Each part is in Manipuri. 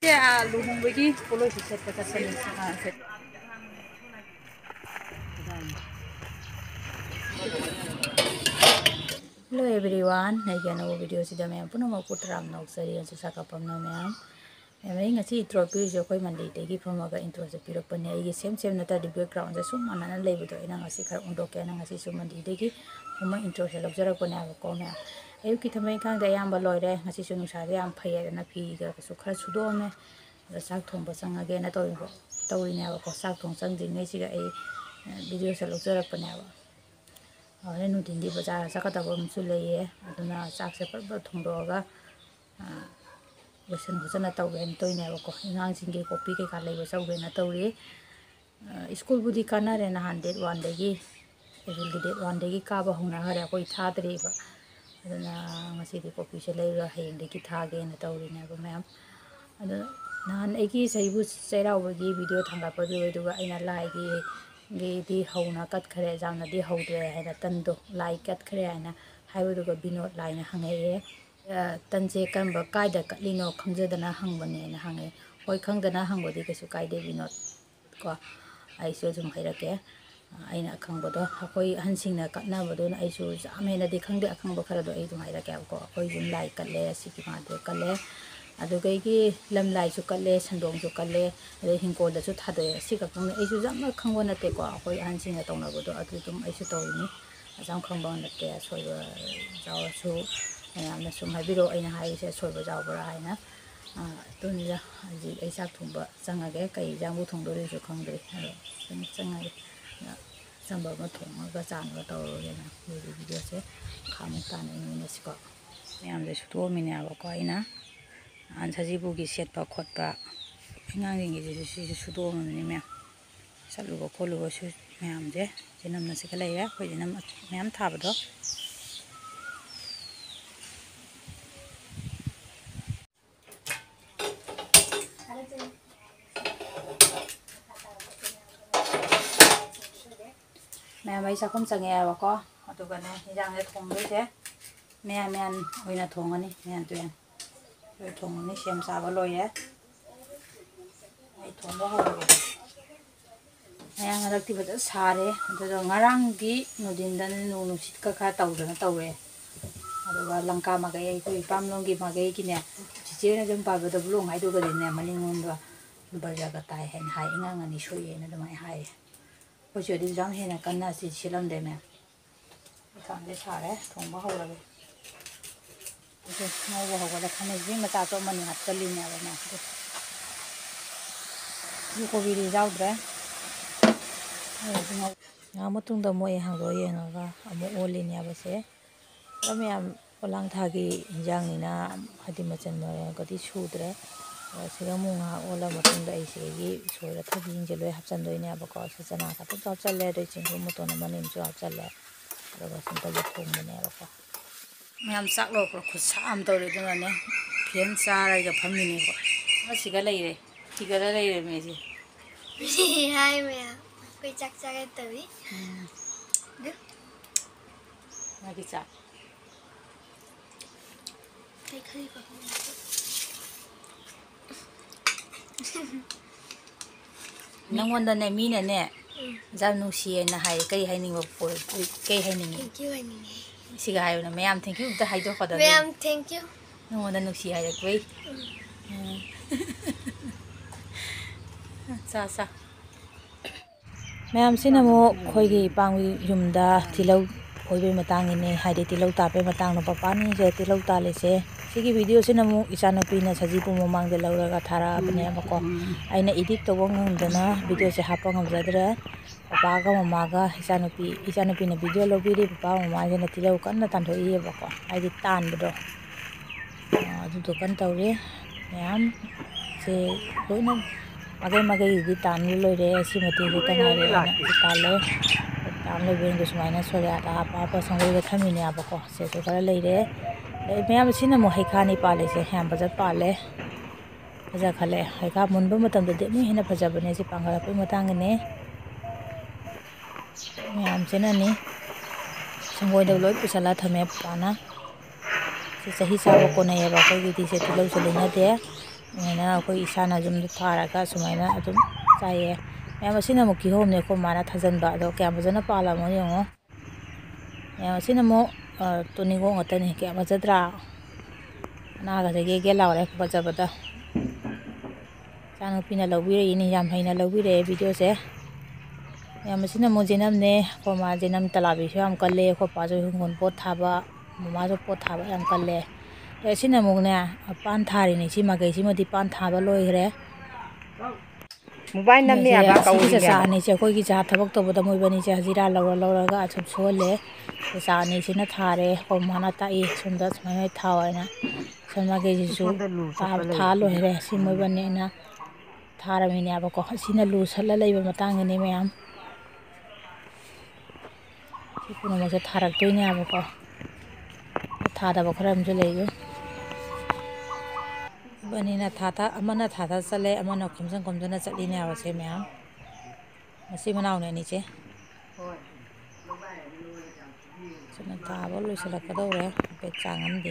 luhungbagi polo si set ta sani set. Hello everyone, again our video si dami ang puno magputram na ugsari ang sasakapam na mayam. May nga si intro pili siya ko'y mandi tegi pamaga intro sa piro pa niya. Igi same na ta di background sa sumana na label to ina nga si kar undo kaya na nga si sumandi tegi puma intro siya labjara ko niya ko na. Ayo kita may kang dayang baloy re nga si sunung sa dayang paya na piga so kar sudo me da sak thong ba sang again na to ko tawi niya ko sak thong sang ding nei siga ai video sa labjara pa niya. Ane nutingi bazaar sakatabo msuleye aduna sakse parba thongdoga lesson hujana tawben toine ko ingang singe copy ke kalai ba sauge na tawri school budi kana re na 101 degi ebil ge 1 degi ka ba hungna hare ko ithadre ba aduna ngasi di copy se lei ra heng degi thage na tawri na ba ma'am aduna nan egi saibu seiraw gi video thanga pa bi duga aina lai gi di hauna kat khare jamna di haudre haina tando lai kat khare haina haibuduga binod laina hangaye tanje kanba kaida katlino khamjadana hangbane na hange hoi khangdana hangbodi kesu kaide binod ko aiso jum hairake aina khangbodo akoi hansingna katna bodo na aiso jamena di khangde akhangba khara do ai jum hairake ko akoi jum lai katle siki ma de kalle adu gi lam lai su kalle sandong su kalle re hingko da su thade sika kang ai su jamna khangbo na te ko akoi hansingna tongna bodo adu tum aiso tawini ajam khangba na te soiba jaw su na sum habiro aina hai se soiba jaw bra aina tunja aji ai sak thumba changage kai jambu thongdore su khangdre changage samba ma thong ga chan ga taw re na video se khamu ta na ni siko yam de su to mine aba ko aina an sajibu gi set pa khot pa ngang ngi ji su do ni me salu ko kholu ko su ma'am जे जनम से कल कोई जनम मैम था बदो मैम भाई साकुम संगे बको अतुगने हिजांग थोंदे जे मैम मैन ओइना थोंगनी मैन तुयन लो थोंगनी सेम साबा लोये आई थोंबा हो Ayang ngalak tiba tak sare, ada ngarang di nudin dan nunusit kakak tahu dan tahu ada langka magai itu ipam longgi magai kini cici na jumpa betul belum itu ke dini maling undwa berjaga tai hen hai ingang ani shoye na demai hai, kau jadi jam hen kan nasi silam deh me, sampai sare thongba hau lagi, itu mau bawa kalau kami jadi macam tu mana hat kali ni apa nak, itu kau beli jauh deh. Amutung da moi hangdo ye nga amu olin ya base kami am olang thagi injang ni na hadi machan ma gadi sudre siga mu nga ola mutung da ise gi soira thagi inje loi hapchan doi ne ba ko sachana ka to challe de chingru mu to na manin chu challe ro ba sin ta ge thong ne ba ko myam sak lo ko khusam to re dona ne phian sa ra ga phamni ne ko ma siga lai re siga lai re me ji hai me कोई चक चक तभी lagi cak कई खाली nang wanda ne mi ne ne jam nu si na hai kai hai ning ba po kai hai ning thank you ani siga hai na mayam thank you da hai do khoda ma'am thank you nang wanda nu si hai koi sa sa ma'am सिनमो खोई पांगी युमदा तिलौ खोई मतंग ने हाइदे तिलौ तापे मतंग न पापानी जे तिलौ ताले से सिगी वीडियो सिनमो इचानपी न सजीपु ममांग दे लौरगा थारा बने बको आइना एडिट तो ngदना वीडियो से हापा ngमजदरे पापा का ममा का इचानपी न वीडियो लोबिरी पापा ममा जे न तिलौ कन्न तानथोई बको आइदि तानबदो अदु तो कन तौरे मैम से लोइना magai di tan loire si mati di tengah re tale tan le beng dus maina sore ata apa sangai ga thami ne aba ko se so kala leire ma'am सिना मो हैखा नि पाले से हम बजट पाले बजा खले हैखा मुनबो मतम दे मु हेना फजबने से पांगरा पे मतंग ने मैम सिना नि संगोय दो लोय पुसला थमे पाना से सही साबो को नै बा को गिति से तिलौ से लेना दे मैंने कोई इसाना जुम थारगा सुमाइना अदुम चाइए मैम असिना मु किहोमने को माना थजनबा अदो क्या मजना पालामो यंगो मैम असिना मु तुनिगो ngotani क्या मजद्रा नागा जगे गे लावरे बजबदा चानु पिना लौबिरे इनि याम हैना लौबिरे वीडियो से मैम असिना मु जेनमने को मा जेनम तलाबी सो हम कल्ले को पाजो हुंगन पोत थाबा ममा जो पोत थाबा हम कल्ले असिना मुगने पान थारी नि सी मगै सी मदि पान थाबा लोइरे मोबाइल नम्मे आबा कौरी से सानी से कोई की जा थबक तो बदा मोइ बनी से हजीरा लौरगा सब सोले से सानी से न थारे को माना ताई सुंदर समय थावना सनमा के जिसु था लोइरे सी मोइ बनी ना थारा मिने आबा को हसीना लू सल्ला लैबा मतांग ने मैम सी पुनो मसे थारक तोइने आबा को थादा बखरम जो लेयो बनी ना थाता अमना थाता चले अमना खोमजन चलीने आवसे मैम मसी मनाव ने नीचे सुना ताबो लोइसलकदौरे पे चांगमदि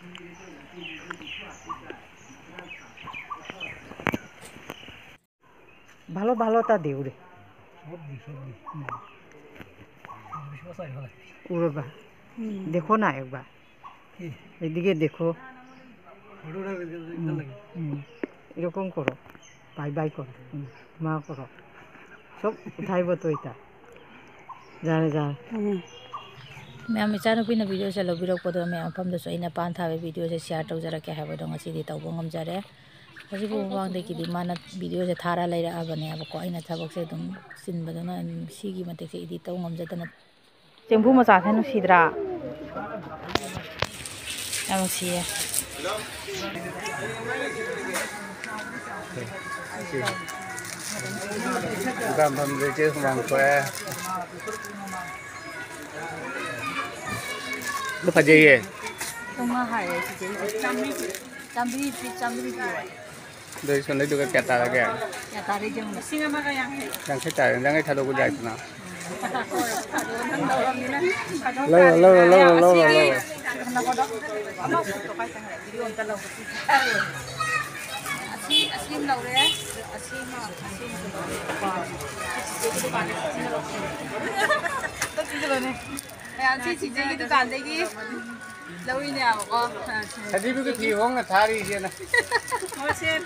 ভালো ভালো তা দেউ রে উড়বা দেখো না একবার এদিকে দেখো এরকম করো বাই বাই করো মা করো সব উঠাইব তো এটা জানে যা मैम इचानुपीना वीडियो से लौबिरकपदो मैम फमदसु अइना पान थाबे वीडियो से शेयर तौजरके हाबदो ngasi तौबो ngamjare हजिबो वांगदेकिदि माना वीडियो से थारा लैरा आबने आबको अइना थबक से दुम सिनबदना सिगी मते से एडिट तौ ngamjadana चेंबु मचा थनु सिद्रा आमसिए Gam हम देखे मांग को है lu fajaye tuma haye sije chambi dari sana juga kata lagi ya tari jeng singa maga yang saya cari yang itu aku jadi na lo asim laure asim ची की दुकान देगी लौरी ने आबको सदी भी की होंगे थारी जे ना सेल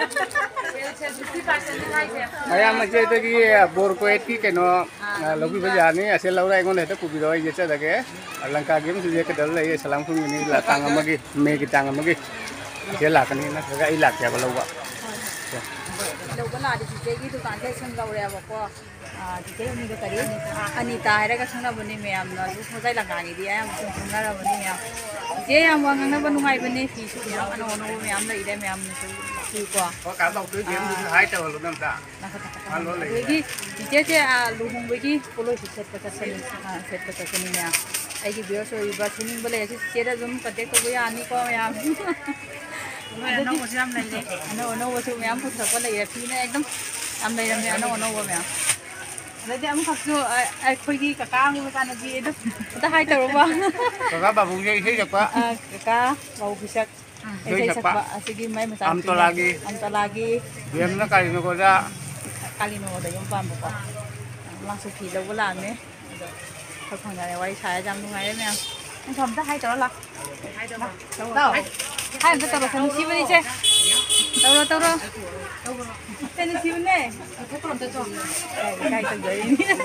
50% दिखाई से आया मजे तो की बोर को एटी के नो लोगी बजा नहीं ऐसे लौरा एगोन है तो कुबी दो ये चला के लंका गेम से के दल ये सलाम को नहीं ला तांग मगी मे की तांग मगी जे ला कनी ना का ई ला के बलवा लौबा ला दी की दुकान से सन लौरे आबको दिखे उनी को करी अनीता हैरगा संगबनी मैम न मोजाई लगानी दी आम संगरबनी मैम जे आम वांगना बनुगाई बने फी सु मैम अनो अनो मैम लइरे मैम सु को का दौ तो गेम हाई तो लो नम ता हालो ले की जे जे लुहुंबगी पोलो सेट पचसनी मैम आइगी बियो सो इबा सुनिंग बले जेदा जुम कटेक्ट को यानी को मैम अनो ओसियाम लइरे अनो ओसु मैम पुथको लइरे फीने एकदम आम लइरे अनो मैम लेकिन हम खसो अखोगी काका मी मकाना जी एदो ता हाय तरोबा काका बाबू जे इसे जपा काका बाबू बिसक ऐसे सकबा असिगी मै मचा am to lagi biam na kali no goda kalino da yom pam ko langsung fi lo la me ko khang ya wai sai jam nu ngai me anh thầm ta hay tरो la đâu hay ta tरो san si bani che tरो tên si bani thế còn ta cho cái tao đấy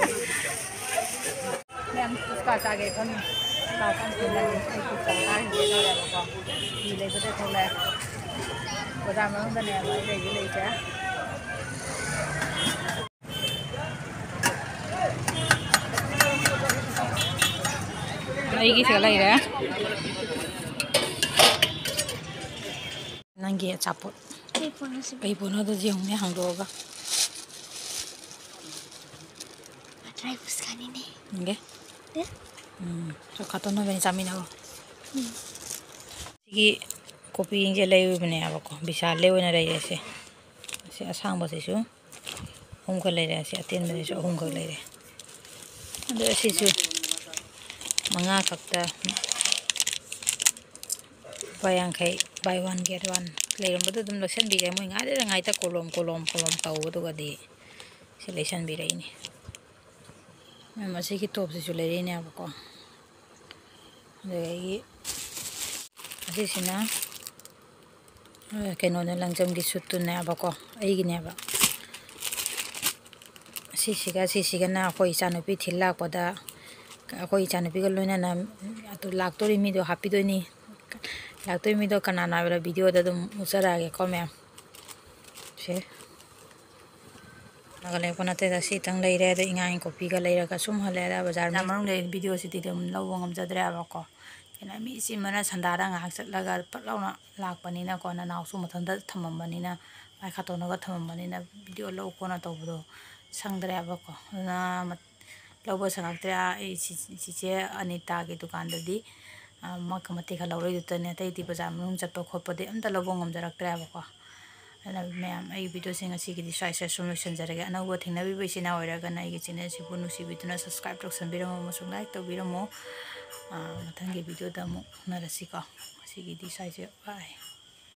em cả ta cái con ta con tiền là cái cuộc sống ai thì nó là một gì lấy cái thằng này có ra mà không ta này lấy cái lấy chứ 이게 제가 이래. 난게 잡고. 이번에도 지용내 한도가. 드라이브 스칸이네. 이게? 네? 저 갖다 놓으면 잠이나고. 이게 커피 이제 레이브네 하고 비싸 레이브네 레이에세. 세 상버세수. 홍걸 레이에세 아텐데서 홍걸 레이에. 근데 시수 mga kakta bayang kay buy one get one लेरंबदो दम लसन बिरे मोय ngaide ngaita kolom tawbadugadi se lesan bireini masi ki top se lerini abako dei asi sina keno ne langjam gi suttu ne abako ai gi ne ba sisiga na koi chanupi thilla pada koi chanupi ga loina na atu laktori mi do happy do ni laktori mi do kanana bra video da dum usara ge kome se nagale ponate da si tang leire da ingai copy ga leira ka sum halera bazar na marung le video si ti dum law ngam jadra abako kena mi si mana sandara ngak chatlaga patlauna lakpanina ko na naw su mathanda thamambanina mai khatona ga thamambanina video law ko na tawdo sangdre abako na lawba sangaktra e chiche Anita ge dukan dadi makamati khala lawroi dutane tai ti bazar manung chatpa khotpa de amta lawba ngamjaraktra abako ana ma'am ai video singa sigi di sai solution jarage anawa thingnabi baisina oiraga na igi channel si bunu si bituna subscribe tok sanbiramo masung like to biramo mathangi video da mu narasi ko sigi di sai je bye